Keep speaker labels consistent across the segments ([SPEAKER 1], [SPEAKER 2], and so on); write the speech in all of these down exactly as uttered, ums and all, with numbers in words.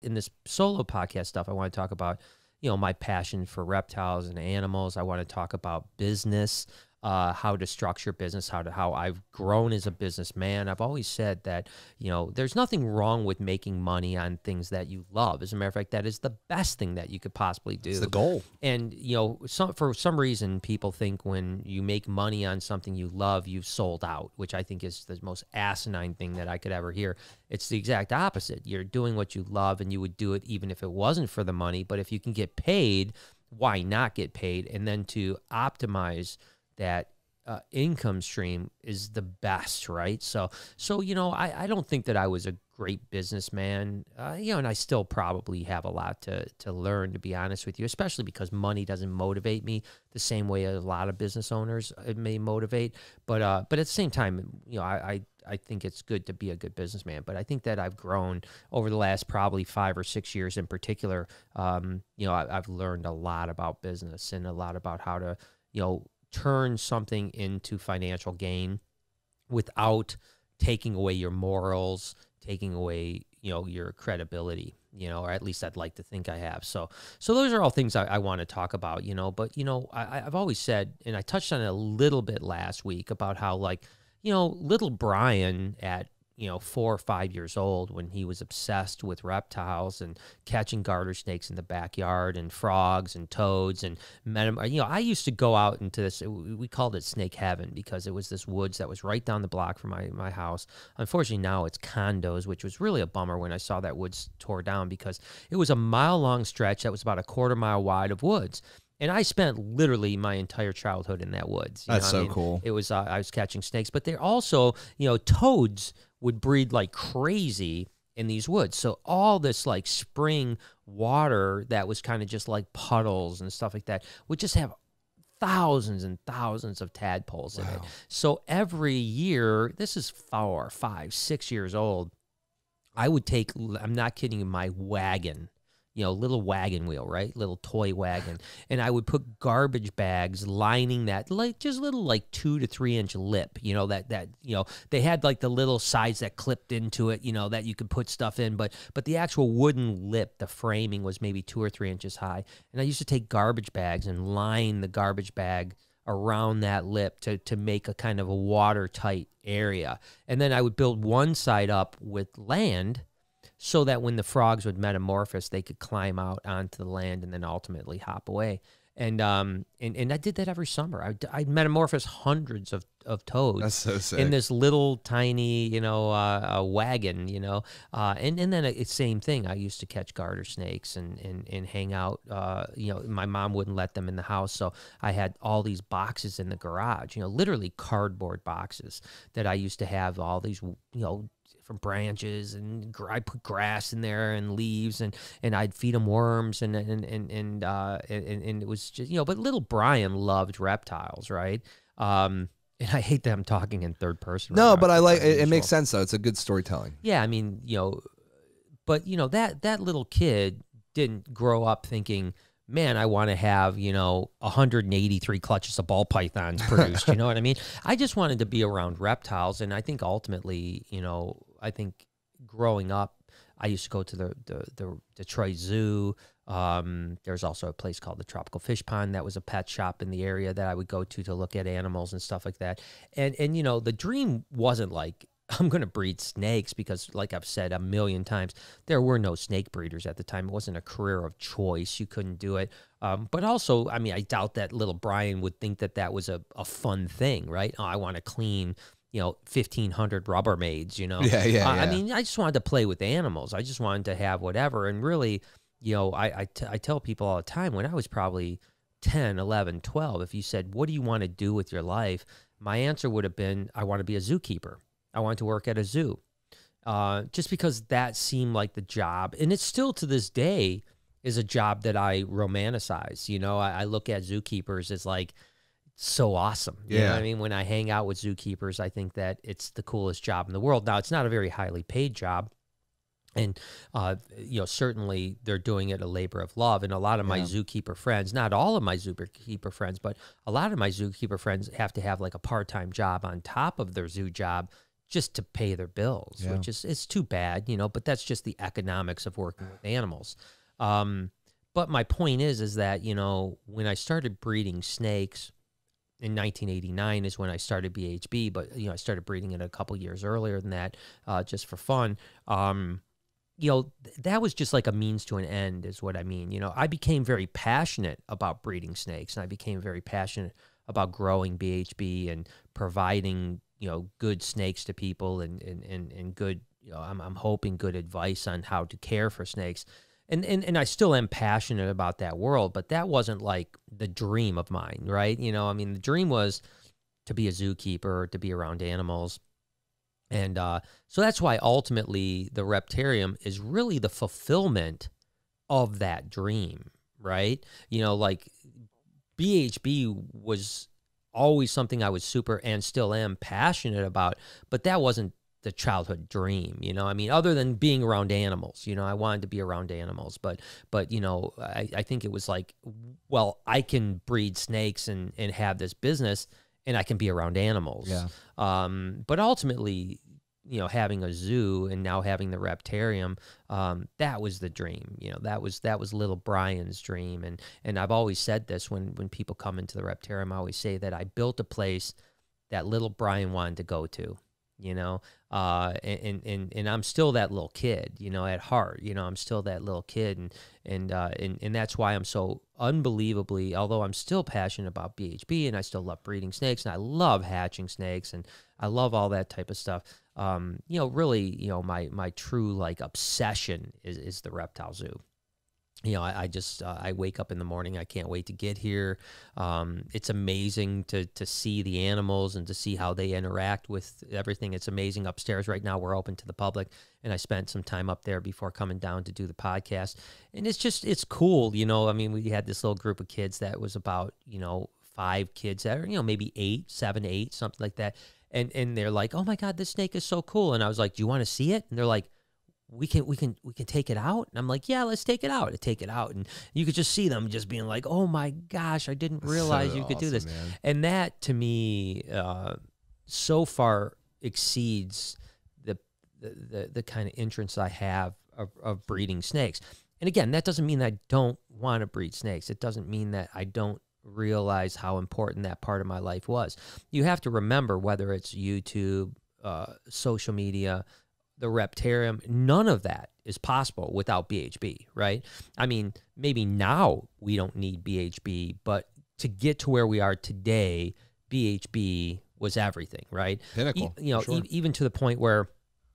[SPEAKER 1] in this solo podcast stuff, I want to talk about, you know, my passion for reptiles and animals. I want to talk about business, uh, how to structure business, how to how I've grown as a businessman. I've always said that, you know, there's nothing wrong with making money on things that you love. As a matter of fact, that is the best thing that you could possibly do.
[SPEAKER 2] It's the goal.
[SPEAKER 1] And, you know, some, for some reason, people think when you make money on something you love, you've sold out, which I think is the most asinine thing that I could ever hear. It's the exact opposite. You're doing what you love, and you would do it even if it wasn't for the money. But if you can get paid, why not get paid? And then to optimize that uh, income stream is the best, right? So, so you know, I, I don't think that I was a great businessman, uh, you know, and I still probably have a lot to to learn, to be honest with you, especially because money doesn't motivate me the same way a lot of business owners it may motivate. But uh, but at the same time, you know, I, I I think it's good to be a good businessman. But I think that I've grown over the last probably five or six years in particular. Um, you know, I, I've learned a lot about business and a lot about how to, you know, turn something into financial gain without taking away your morals, taking away, you know, your credibility, you know, or at least I'd like to think I have. So, so those are all things I, I want to talk about, you know, but, you know, I, I've always said, and I touched on it a little bit last week about how, like, you know, little Brian at, you know, four or five years old, when he was obsessed with reptiles and catching garter snakes in the backyard and frogs and toads and met him. You know, I used to go out into this, we called it snake heaven, because it was this woods that was right down the block from my, my house. Unfortunately, now it's condos, which was really a bummer when I saw that woods tore down, because it was a mile long stretch that was about a quarter mile wide of woods. And I spent literally my entire childhood in that woods. You
[SPEAKER 2] That's
[SPEAKER 1] know
[SPEAKER 2] so
[SPEAKER 1] I mean?
[SPEAKER 2] cool.
[SPEAKER 1] It was, uh, I was catching snakes, but they're also, you know, toads would breed like crazy in these woods. So all this like spring water that was kind of just like puddles and stuff like that would just have thousands and thousands of tadpoles in
[SPEAKER 2] Wow.
[SPEAKER 1] it. So every year, this is four, five, six years old, I would take, I'm not kidding you, my wagon, you know, little wagon wheel, right? Little toy wagon. And I would put garbage bags lining that, like just little like two to three inch lip, you know, that, that, you know, they had like the little sides that clipped into it, you know, that you could put stuff in, but, but the actual wooden lip, the framing was maybe two or three inches high. And I used to take garbage bags and line the garbage bag around that lip to, to make a kind of a watertight area. And then I would build one side up with land, so that when the frogs would metamorphose, they could climb out onto the land and then ultimately hop away. And um and, and I did that every summer. I I'd metamorphose hundreds of, of toads.
[SPEAKER 2] That's so sick.
[SPEAKER 1] In this little tiny, you know, uh, uh, wagon, you know. Uh, and, and then it's same thing. I used to catch garter snakes and, and, and hang out. Uh, you know, my mom wouldn't let them in the house, so I had all these boxes in the garage, you know, literally cardboard boxes that I used to have all these, you know, from branches, and I put grass in there and leaves, and, and I'd feed them worms, and and and and, uh, and and it was just, you know. But little Brian loved reptiles, right? Um, and I hate that I'm talking in third person.
[SPEAKER 2] No,
[SPEAKER 1] right
[SPEAKER 2] but
[SPEAKER 1] now.
[SPEAKER 2] I like
[SPEAKER 1] It's
[SPEAKER 2] it. It
[SPEAKER 1] unusual.
[SPEAKER 2] makes sense though. It's a good storytelling.
[SPEAKER 1] Yeah, I mean, you know, but you know that that little kid didn't grow up thinking, man, I want to have, you know, one hundred eighty-three clutches of ball pythons produced. You know what I mean? I just wanted to be around reptiles. And I think ultimately, you know, I think growing up, I used to go to the, the, the Detroit Zoo. Um, there's also a place called the Tropical Fish Pond that was a pet shop in the area that I would go to to look at animals and stuff like that. And, and you know, the dream wasn't like, I'm going to breed snakes, because like I've said a million times, there were no snake breeders at the time. It wasn't a career of choice. You couldn't do it. Um, but also, I mean, I doubt that little Brian would think that that was a, a fun thing, right? Oh, I want to clean, you know, fifteen hundred Rubbermaids, you know?
[SPEAKER 2] Yeah, yeah,
[SPEAKER 1] uh,
[SPEAKER 2] yeah.
[SPEAKER 1] I mean, I just wanted to play with animals. I just wanted to have whatever. And really, you know, I, I, t I tell people all the time, when I was probably ten, eleven, twelve, if you said, what do you want to do with your life? My answer would have been, I want to be a zookeeper. I wanted to work at a zoo, uh, just because that seemed like the job. And it's still to this day is a job that I romanticize. You know, I, I look at zookeepers as like so awesome. You know
[SPEAKER 2] Yeah.
[SPEAKER 1] what I mean? When I hang out with zookeepers, I think that it's the coolest job in the world. Now, it's not a very highly paid job. And, uh, you know, certainly they're doing it a labor of love. And a lot of my
[SPEAKER 2] Yeah.
[SPEAKER 1] zookeeper friends, not all of my zookeeper friends, but a lot of my zookeeper friends have to have like a part-time job on top of their zoo job just to pay their bills,
[SPEAKER 2] Yeah.
[SPEAKER 1] which is it's too bad, you know, but that's just the economics of working with animals. Um, but my point is, is that, you know, when I started breeding snakes in nineteen eighty-nine is when I started B H B, but, you know, I started breeding it a couple years earlier than that, uh, just for fun. Um, you know, th- that was just like a means to an end is what I mean. You know, I became very passionate about breeding snakes, and I became very passionate about growing B H B and providing, you know, good snakes to people and, and, and, and good, you know, I'm, I'm hoping good advice on how to care for snakes. And, and, and I still am passionate about that world, but that wasn't like the dream of mine, right? You know, I mean, the dream was to be a zookeeper, to be around animals. And uh, so that's why ultimately the Reptarium is really the fulfillment of that dream, right? You know, like B H B was always something I was super and still am passionate about, but that wasn't the childhood dream, you know. I mean, other than being around animals, you know, I wanted to be around animals, but but you know, I, I think it was like, well, I can breed snakes and and have this business, and I can be around animals.
[SPEAKER 2] Yeah.
[SPEAKER 1] Um, but ultimately, you know, having a zoo and now having the Reptarium, um, that was the dream. You know, that was that was little Brian's dream. And and I've always said this when when people come into the Reptarium, I always say that I built a place that little Brian wanted to go to. You know, uh, and, and, and I'm still that little kid, you know, at heart, you know, I'm still that little kid. And, and, uh, and, and that's why I'm so unbelievably, although I'm still passionate about B H B and I still love breeding snakes and I love hatching snakes and I love all that type of stuff. Um, you know, really, you know, my, my true like obsession is, is the reptile zoo. You know, I, I just, uh, I wake up in the morning. I can't wait to get here. Um, it's amazing to to see the animals and to see how they interact with everything. It's amazing upstairs right now. We're open to the public, and I spent some time up there before coming down to do the podcast. And it's just, it's cool. You know, I mean, we had this little group of kids that was about, you know, five kids that are, you know, maybe eight, seven, eight, something like that. And, and they're like, oh my God, this snake is so cool. And I was like, do you want to see it? And they're like, we can, we can, we can take it out. And I'm like, yeah, let's take it out. I take it out. And you could just see them just being like, oh my gosh, I didn't realize
[SPEAKER 2] So
[SPEAKER 1] you could do
[SPEAKER 2] awesome,
[SPEAKER 1] this.
[SPEAKER 2] man.
[SPEAKER 1] And that to me, uh, so far exceeds the, the, the, the kind of interest I have of, of breeding snakes. And again, that doesn't mean I don't want to breed snakes. It doesn't mean that I don't realize how important that part of my life was. You have to remember, whether it's YouTube, uh, social media, the Reptarium, none of that is possible without B H B, right? I mean, maybe now we don't need B H B, but to get to where we are today, B H B was everything, right?
[SPEAKER 2] Pinnacle,
[SPEAKER 1] E- you know,
[SPEAKER 2] for sure.
[SPEAKER 1] e- even to the point where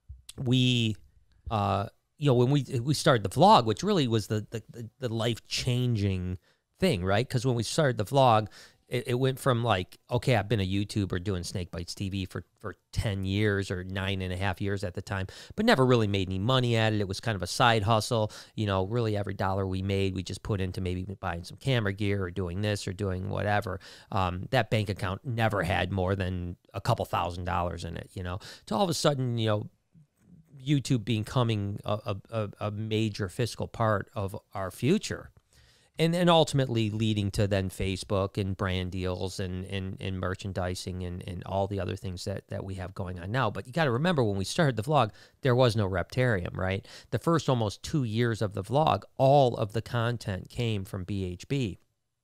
[SPEAKER 1] we, uh, you know, when we we started the vlog, which really was the the, the, the life changing thing, right? Because when we started the vlog, it, it went from like, okay, I've been a YouTuber doing Snake Bites T V for, for ten years or nine and a half years at the time, but never really made any money at it. It was kind of a side hustle. You know, really every dollar we made, we just put into maybe buying some camera gear or doing this or doing whatever. Um, that bank account never had more than a couple thousand dollars in it, you know. So all of a sudden, you know, YouTube becoming a, a, a major fiscal part of our future. And then ultimately leading to then Facebook and brand deals and, and, and merchandising and, and all the other things that, that we have going on now. But you got to remember, when we started the vlog, there was no Reptarium, right? The first almost two years of the vlog, all of the content came from B H B.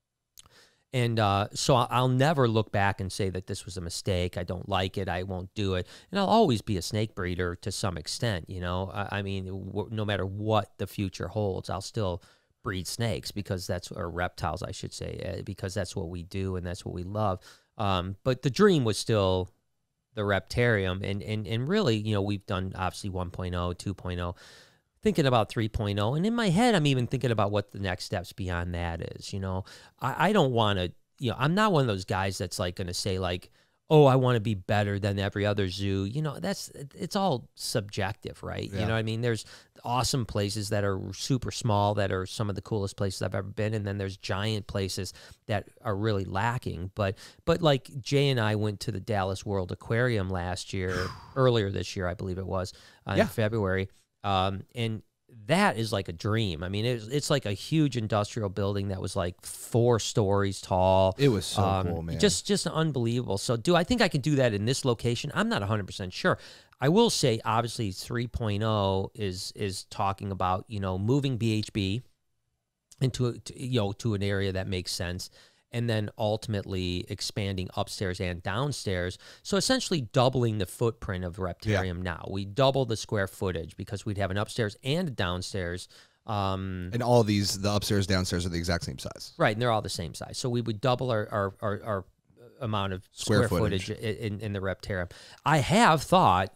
[SPEAKER 1] And uh, so I'll never look back and say that this was a mistake. I don't like it. I won't do it. And I'll always be a snake breeder to some extent, you know. I, I mean, w- no matter what the future holds, I'll still breed snakes because that's, or reptiles, I should say, uh, because that's what we do and that's what we love. Um, but the dream was still the Reptarium. And, and, and really, you know, we've done obviously one point oh, two point oh, thinking about three point oh. And in my head, I'm even thinking about what the next steps beyond that is. You know, I, I don't want to, you know, I'm not one of those guys that's like going to say like, oh, I want to be better than every other zoo. You know, that's, it's all subjective, right?
[SPEAKER 2] Yeah.
[SPEAKER 1] You know what I mean? There's awesome places that are super small that are some of the coolest places I've ever been. And then there's giant places that are really lacking. But, but like Jay and I went to the Dallas World Aquarium last year, earlier this year, I believe it was, uh,
[SPEAKER 2] Yeah.
[SPEAKER 1] in February. Um, and that is like a dream. I mean, it's it's like a huge industrial building that was like four stories tall.
[SPEAKER 2] It was so
[SPEAKER 1] um,
[SPEAKER 2] cool, man.
[SPEAKER 1] Just just unbelievable. So do I think I can do that in this location? I'm not one hundred percent sure. I will say, obviously, three point oh is is talking about, you know, moving B H B into a, to, you know, to an area that makes sense, and then ultimately expanding upstairs and downstairs. So essentially doubling the footprint of Reptarium yeah. now. We double the square footage because we'd have an upstairs and a downstairs. Um,
[SPEAKER 2] and all of these, the upstairs, downstairs are the exact same size.
[SPEAKER 1] Right, and they're all the same size. So we would double our our, our, our amount of square, square footage, footage in, in the Reptarium. I have thought,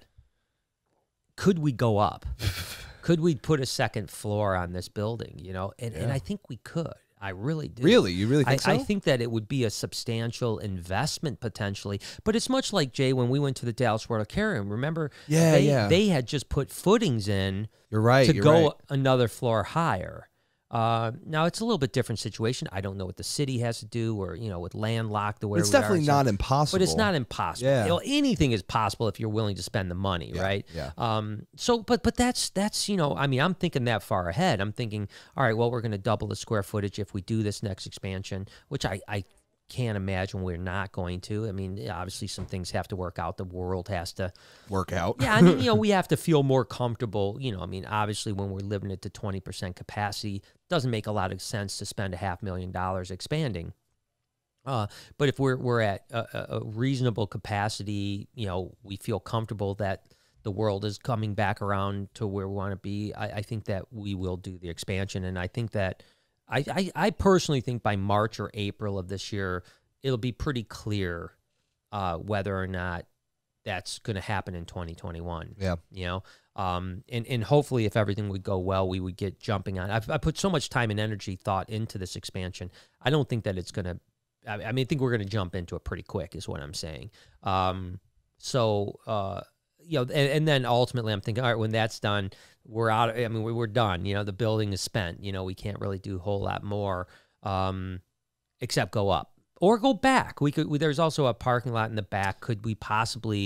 [SPEAKER 1] could we go up? Could we put a second floor on this building, you know? And, yeah. and I think we could. I really do.
[SPEAKER 2] Really? You really think
[SPEAKER 1] I,
[SPEAKER 2] so?
[SPEAKER 1] I think that it would be a substantial investment potentially. But it's much like, Jay, when we went to the Dallas World Aquarium. Remember?
[SPEAKER 2] Yeah,
[SPEAKER 1] they,
[SPEAKER 2] yeah.
[SPEAKER 1] They had just put footings in
[SPEAKER 2] you're right,
[SPEAKER 1] to
[SPEAKER 2] you're
[SPEAKER 1] go
[SPEAKER 2] right.
[SPEAKER 1] another floor higher. Uh, now, it's a little bit different situation. I don't know what the city has to do or, you know, with landlocked the way
[SPEAKER 2] It's
[SPEAKER 1] we
[SPEAKER 2] definitely
[SPEAKER 1] are,
[SPEAKER 2] not
[SPEAKER 1] so,
[SPEAKER 2] impossible.
[SPEAKER 1] But it's not impossible.
[SPEAKER 2] Yeah.
[SPEAKER 1] You know, anything is possible if you're willing to spend the money,
[SPEAKER 2] yeah,
[SPEAKER 1] right?
[SPEAKER 2] Yeah.
[SPEAKER 1] Um, so, but but that's, that's you know, I mean, I'm thinking that far ahead. I'm thinking, all right, well, we're going to double the square footage if we do this next expansion, which I, I can't imagine we're not going to. I mean, obviously some things have to work out. The world has to
[SPEAKER 2] work out.
[SPEAKER 1] Yeah, I mean, you know, we have to feel more comfortable. You know, I mean, obviously when we're living at the twenty percent capacity, doesn't make a lot of sense to spend a half million dollars expanding. Uh, but if we're we're at a, a reasonable capacity, you know, we feel comfortable that the world is coming back around to where we want to be. I, I think that we will do the expansion, and I think that. I, I, I personally think by March or April of this year, it'll be pretty clear uh, whether or not that's going to happen in twenty twenty-one.
[SPEAKER 2] Yeah.
[SPEAKER 1] You know, um, and, and hopefully if everything would go well, we would get jumping on. I've I put so much time and energy thought into this expansion. I don't think that it's going to, I mean, I think we're going to jump into it pretty quick is what I'm saying. Um, so, uh, you know, and, and then ultimately I'm thinking, all right, when that's done, we're out. I mean, we're done. You know, the building is spent. You know, we can't really do a whole lot more, um, except go up or go back. We could. We, there's also a parking lot in the back. Could we possibly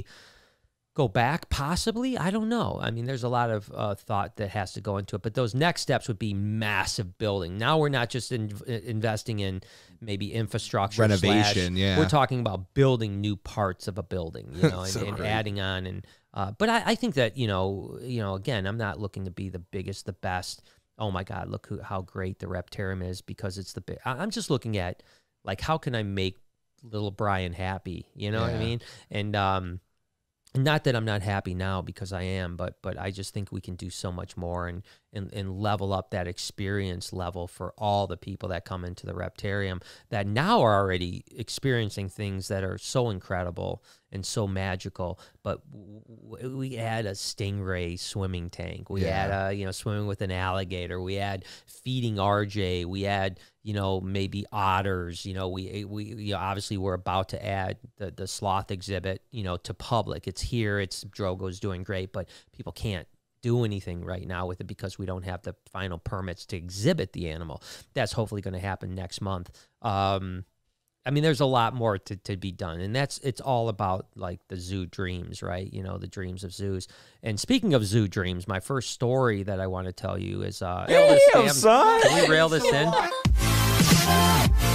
[SPEAKER 1] go back? Possibly. I don't know. I mean, there's a lot of uh, thought that has to go into it. But those next steps would be massive building. Now we're not just in, investing in maybe infrastructure,
[SPEAKER 2] renovation.
[SPEAKER 1] Slash,
[SPEAKER 2] yeah,
[SPEAKER 1] we're talking about building new parts of a building. You know, and,
[SPEAKER 2] so
[SPEAKER 1] and adding on and. Uh, but I, I think that, you know, you know, again, I'm not looking to be the biggest, the best. Oh, my God, look who, how great the Reptarium is because it's the big. I'm just looking at, like, how can I make little Brian happy? You know yeah. what I mean? And um, not that I'm not happy now because I am, but but I just think we can do so much more and, and, and level up that experience level for all the people that come into the Reptarium that now are already experiencing things that are so incredible and so magical, but w we add a stingray swimming tank. We yeah. add a, you know, swimming with an alligator. We add feeding R J. We add, you know, maybe otters. You know, we, we you know, obviously we're about to add the, the sloth exhibit, you know, to public. It's here. It's Drogo's doing great, but people can't do anything right now with it because we don't have the final permits to exhibit the animal. That's hopefully going to happen next month. Um, I mean, there's a lot more to, to be done, and that's it's all about like the zoo dreams, right? You know, the dreams of zoos. And speaking of zoo dreams, my first story that I want to tell you is uh,
[SPEAKER 2] Damn, son.
[SPEAKER 1] Can we rail this in?